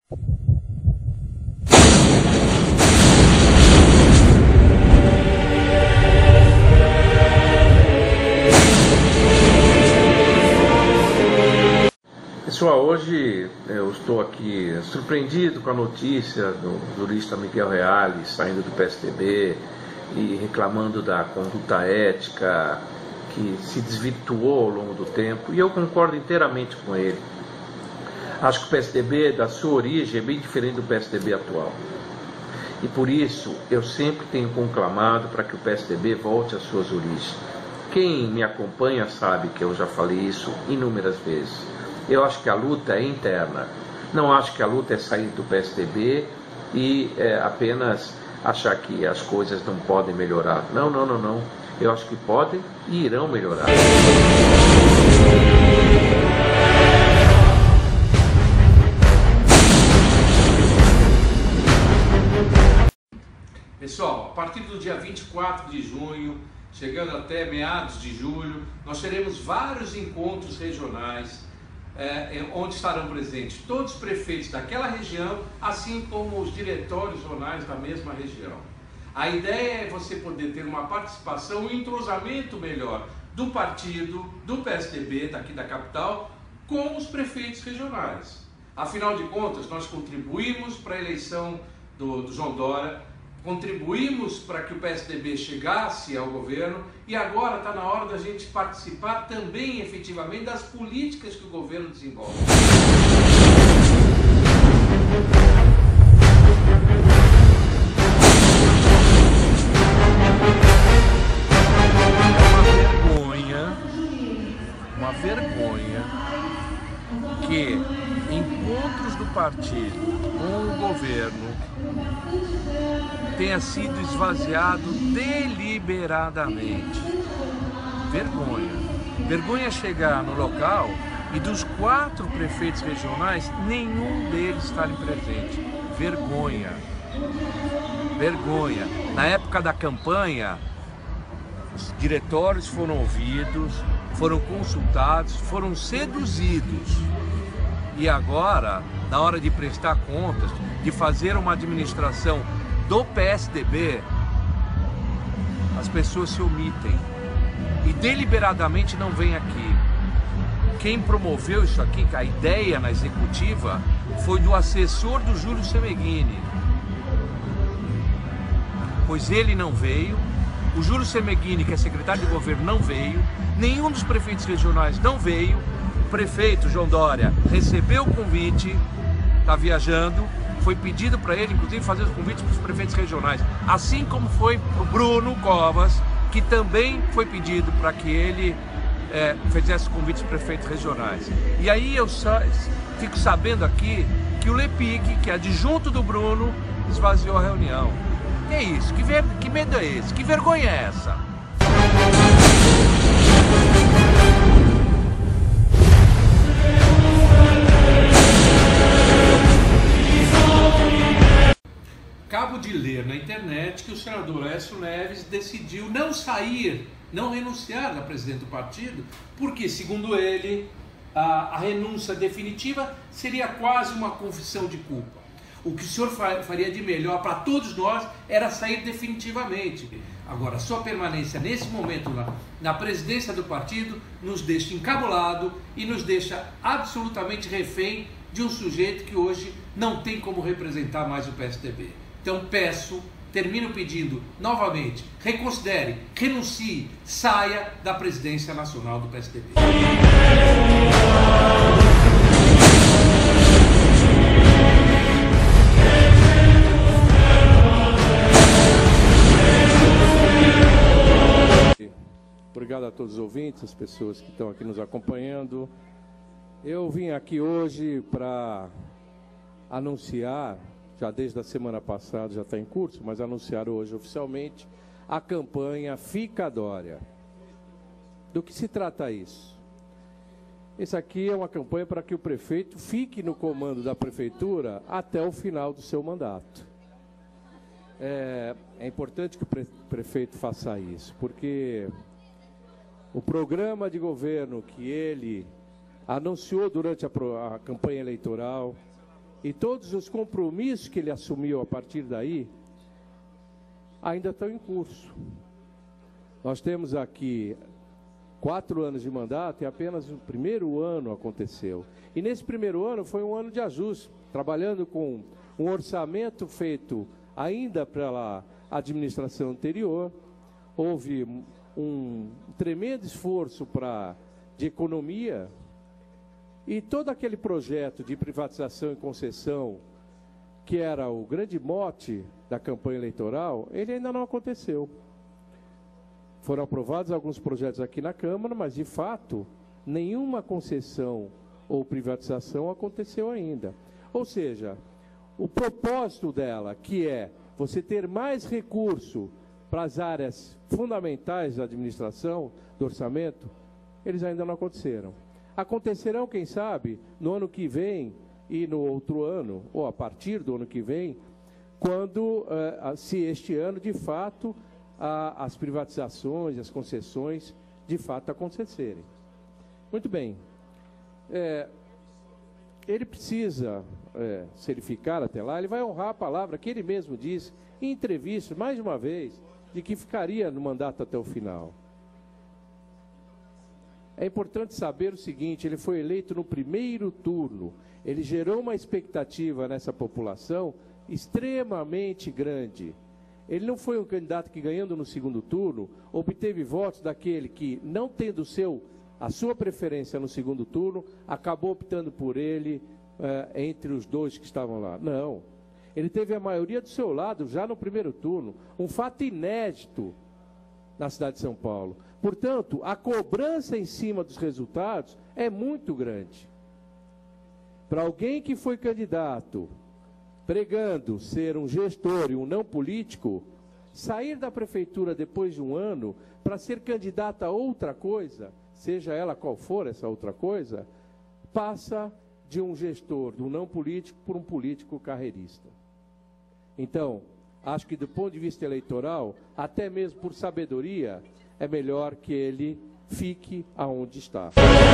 Pessoal, hoje eu estou aqui surpreendido com a notícia do jurista Miguel Reale saindo do PSDB e reclamando da conduta ética que se desvirtuou ao longo do tempo, e eu concordo inteiramente com ele. Acho que o PSDB, da sua origem, é bem diferente do PSDB atual. E por isso eu sempre tenho conclamado para que o PSDB volte às suas origens. Quem me acompanha sabe que eu já falei isso inúmeras vezes. Eu acho que a luta é interna. Não acho que a luta é sair do PSDB e apenas achar que as coisas não podem melhorar. Não. Eu acho que podem e irão melhorar. Pessoal, a partir do dia 24 de junho, chegando até meados de julho, nós teremos vários encontros regionais onde estarão presentes todos os prefeitos daquela região, assim como os diretórios zonais da mesma região. A ideia é você poder ter uma participação, um entrosamento melhor do partido, do PSDB daqui da capital, com os prefeitos regionais. Afinal de contas, nós contribuímos para a eleição do João Dória, contribuímos para que o PSDB chegasse ao governo e agora está na hora da gente participar também efetivamente das políticas que o governo desenvolve. Uma vergonha que encontros do partido com o governo tenha sido esvaziado deliberadamente. Vergonha chegar no local e dos 4 prefeitos regionais, nenhum deles estarem presente. Vergonha. Na época da campanha, os diretórios foram ouvidos, foram consultados, foram seduzidos. E agora, na hora de prestar contas, de fazer uma administração do PSDB, as pessoas se omitem e deliberadamente não vêm aqui. Quem promoveu isso aqui, a ideia na executiva, foi do assessor do Júlio Semeghini, pois ele não veio, o Júlio Semeghini, que é secretário de governo, não veio, nenhum dos prefeitos regionais não veio. O prefeito João Dória recebeu o convite, está viajando, foi pedido para ele, inclusive, fazer os convites para os prefeitos regionais, assim como foi para o Bruno Covas, que também foi pedido para que ele fizesse convites para prefeitos regionais. E aí eu fico sabendo aqui que o Lepig, que é adjunto do Bruno, esvaziou a reunião. Que é isso? Que medo é esse? Que vergonha é essa? Acabo de ler na internet que o senador Aécio Neves decidiu não sair, não renunciar da presidente do partido, porque, segundo ele, a renúncia definitiva seria quase uma confissão de culpa. O que o senhor faria de melhor para todos nós era sair definitivamente. Agora, sua permanência nesse momento na presidência do partido nos deixa encabulado e nos deixa absolutamente refém de um sujeito que hoje não tem como representar mais o PSDB. Então termino pedindo novamente, reconsidere, renuncie, saia da presidência nacional do PSDB. Obrigado a todos os ouvintes, as pessoas que estão aqui nos acompanhando. Eu vim aqui hoje para anunciar, já desde a semana passada, já está em curso, mas anunciar hoje oficialmente, a campanha Fica Dória. Do que se trata isso? Esse aqui é uma campanha para que o prefeito fique no comando da prefeitura até o final do seu mandato. É importante que o prefeito faça isso, porque o programa de governo que ele anunciou durante a campanha eleitoral E todos os compromissos que ele assumiu a partir daí ainda estão em curso. Nós temos aqui 4 anos de mandato e apenas o primeiro ano aconteceu. E nesse primeiro ano foi um ano de ajuste, trabalhando com um orçamento feito ainda pela administração anterior. Houve um tremendo esforço de economia, e todo aquele projeto de privatização e concessão, que era o grande mote da campanha eleitoral, ele ainda não aconteceu. Foram aprovados alguns projetos aqui na Câmara, mas, de fato, nenhuma concessão ou privatização aconteceu ainda. Ou seja, o propósito dela, que é você ter mais recurso para as áreas fundamentais da administração, do orçamento, eles ainda não aconteceram. Acontecerão, quem sabe, no ano que vem e no outro ano, ou a partir do ano que vem, quando, se este ano, de fato, as privatizações, as concessões, de fato, acontecerem. Muito bem. Ele precisa, se ele ficar até lá, ele vai honrar a palavra que ele mesmo disse em entrevista, mais de uma vez, de que ficaria no mandato até o final. É importante saber o seguinte: ele foi eleito no primeiro turno, ele gerou uma expectativa nessa população extremamente grande. Ele não foi um candidato que, ganhando no segundo turno, obteve votos daquele que, não tendo a sua preferência no segundo turno, acabou optando por ele entre os dois que estavam lá. Não. Ele teve a maioria do seu lado já no primeiro turno, um fato inédito na cidade de São Paulo. Portanto, a cobrança em cima dos resultados é muito grande. Para alguém que foi candidato, pregando ser um gestor e um não político, sair da prefeitura depois de um ano para ser candidato a outra coisa, seja ela qual for essa outra coisa, passa de um gestor, de um não político, por um político carreirista. Então, acho que do ponto de vista eleitoral, até mesmo por sabedoria, é melhor que ele fique aonde está.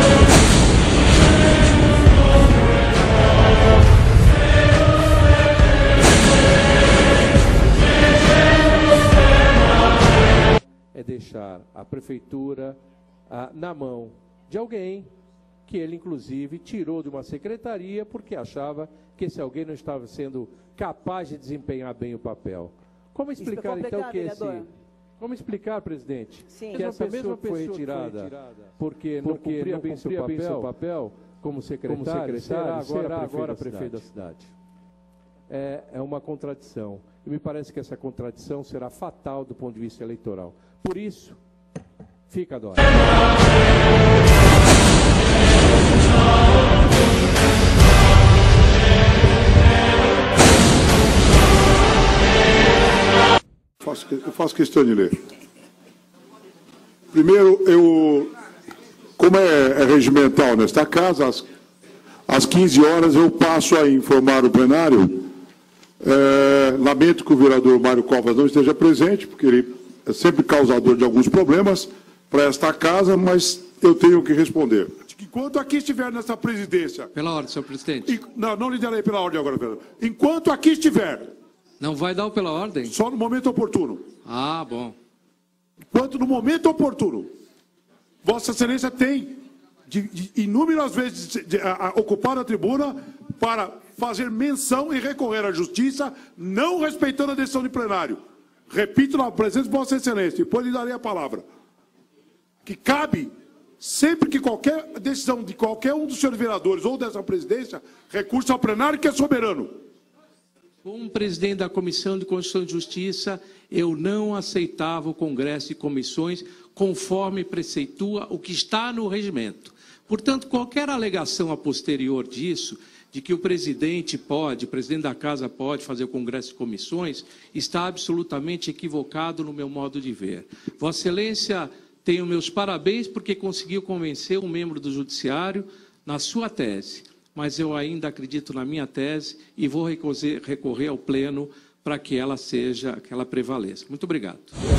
É deixar a prefeitura na mão de alguém que ele, inclusive, tirou de uma secretaria porque achava que esse alguém não estava sendo capaz de desempenhar bem o papel. Como explicar, então, que Como explicar, presidente, sim, que essa mesma pessoa foi retirada porque não cumpria bem seu papel como secretário, será agora prefeito da cidade? É uma contradição. E me parece que essa contradição será fatal do ponto de vista eleitoral. Por isso, fica a dó. Eu faço questão de ler. Primeiro, como é regimental nesta casa, às 15 horas eu passo a informar o plenário. Lamento que o vereador Mário Covas não esteja presente, porque ele é sempre causador de alguns problemas para esta casa, mas eu tenho que responder. Enquanto aqui estiver nessa presidência... Pela ordem, senhor presidente. Não lhe darei pela ordem agora, vereador. Enquanto aqui estiver... Não vai dar o pela ordem? Só no momento oportuno. Ah, bom. Enquanto no momento oportuno, Vossa Excelência tem de inúmeras vezes ocupar a tribuna para fazer menção e recorrer à justiça, não respeitando a decisão de plenário. Repito na presença de Vossa Excelência, depois lhe darei a palavra. Que cabe, sempre que qualquer decisão de qualquer um dos senhores vereadores ou dessa presidência, recurso ao plenário, que é soberano. Como presidente da Comissão de Constituição e Justiça, eu não aceitava o Congresso de Comissões conforme preceitua o que está no regimento. Portanto, qualquer alegação a posterior disso, de que o presidente da Casa pode fazer o Congresso de Comissões, está absolutamente equivocado no meu modo de ver. Vossa Excelência tem os meus parabéns porque conseguiu convencer um membro do Judiciário na sua tese. Mas eu ainda acredito na minha tese e vou recorrer ao Pleno para que ela prevaleça. Muito obrigado.